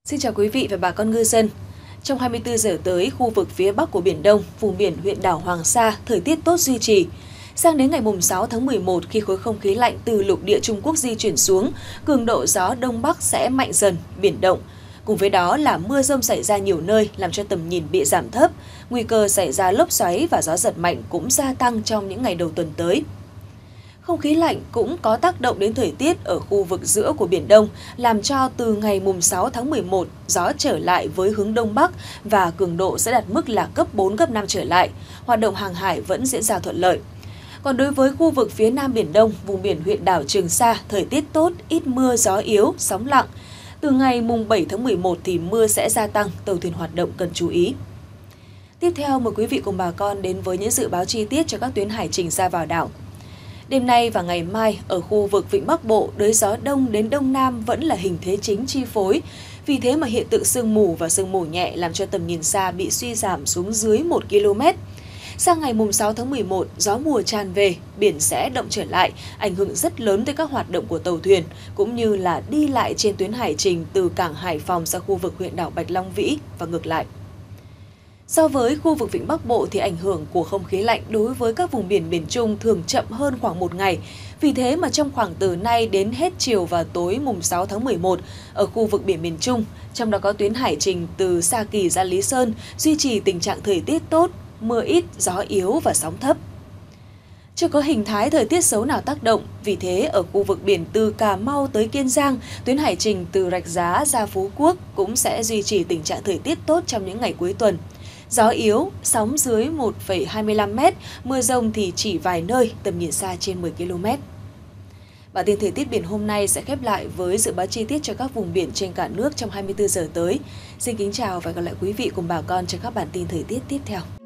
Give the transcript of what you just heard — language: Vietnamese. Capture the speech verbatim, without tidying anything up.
Xin chào quý vị và bà con ngư dân. Trong hai mươi tư giờ tới, khu vực phía Bắc của Biển Đông, vùng biển huyện đảo Hoàng Sa, thời tiết tốt duy trì. Sang đến ngày sáu tháng mười một, khi khối không khí lạnh từ lục địa Trung Quốc di chuyển xuống, cường độ gió Đông Bắc sẽ mạnh dần, biển động. Cùng với đó là mưa rông xảy ra nhiều nơi, làm cho tầm nhìn bị giảm thấp. Nguy cơ xảy ra lốc xoáy và gió giật mạnh cũng gia tăng trong những ngày đầu tuần tới. Không khí lạnh cũng có tác động đến thời tiết ở khu vực giữa của Biển Đông, làm cho từ ngày sáu tháng mười một, gió trở lại với hướng Đông Bắc và cường độ sẽ đạt mức là cấp bốn, cấp năm trở lại. Hoạt động hàng hải vẫn diễn ra thuận lợi. Còn đối với khu vực phía Nam Biển Đông, vùng biển huyện đảo Trường Sa, thời tiết tốt, ít mưa, gió yếu, sóng lặng. Từ ngày bảy tháng mười một thì mưa sẽ gia tăng, tàu thuyền hoạt động cần chú ý. Tiếp theo, mời quý vị cùng bà con đến với những dự báo chi tiết cho các tuyến hải trình ra vào đảo. Đêm nay và ngày mai, ở khu vực Vịnh Bắc Bộ, đới gió đông đến đông nam vẫn là hình thế chính chi phối. Vì thế mà hiện tượng sương mù và sương mù nhẹ làm cho tầm nhìn xa bị suy giảm xuống dưới một ki lô mét. Sang ngày sáu tháng mười một, gió mùa tràn về, biển sẽ động trở lại, ảnh hưởng rất lớn tới các hoạt động của tàu thuyền, cũng như là đi lại trên tuyến hải trình từ cảng Hải Phòng ra khu vực huyện đảo Bạch Long Vĩ và ngược lại. So với khu vực Vịnh Bắc Bộ thì ảnh hưởng của không khí lạnh đối với các vùng biển miền Trung thường chậm hơn khoảng một ngày. Vì thế mà trong khoảng từ nay đến hết chiều và tối mùng sáu tháng mười một, ở khu vực biển miền Trung, trong đó có tuyến hải trình từ Sa Kỳ ra Lý Sơn, duy trì tình trạng thời tiết tốt, mưa ít, gió yếu và sóng thấp. Chưa có hình thái thời tiết xấu nào tác động, vì thế ở khu vực biển từ Cà Mau tới Kiên Giang, tuyến hải trình từ Rạch Giá ra Phú Quốc cũng sẽ duy trì tình trạng thời tiết tốt trong những ngày cuối tuần. Gió yếu, sóng dưới một phẩy hai mươi lăm mét, mưa rông thì chỉ vài nơi, tầm nhìn xa trên mười ki lô mét. Bản tin thời tiết biển hôm nay sẽ khép lại với dự báo chi tiết cho các vùng biển trên cả nước trong hai mươi tư giờ tới. Xin kính chào và gặp lại quý vị cùng bà con trong các bản tin thời tiết tiếp theo.